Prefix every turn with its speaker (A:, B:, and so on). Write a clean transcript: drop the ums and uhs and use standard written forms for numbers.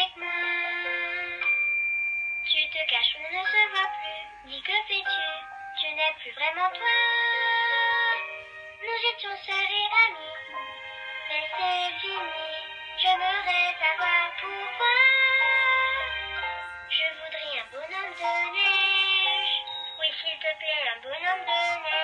A: avec moi. Tu te caches, on ne se voit plus. Dis, que fais-tu? Tu n'es plus vraiment toi. Nous étions sœurs et amis, mais c'est fini. J'aimerais savoir pourquoi. Je voudrais un bonhomme de neige. Oui, s'il te plaît, un bonhomme de neige.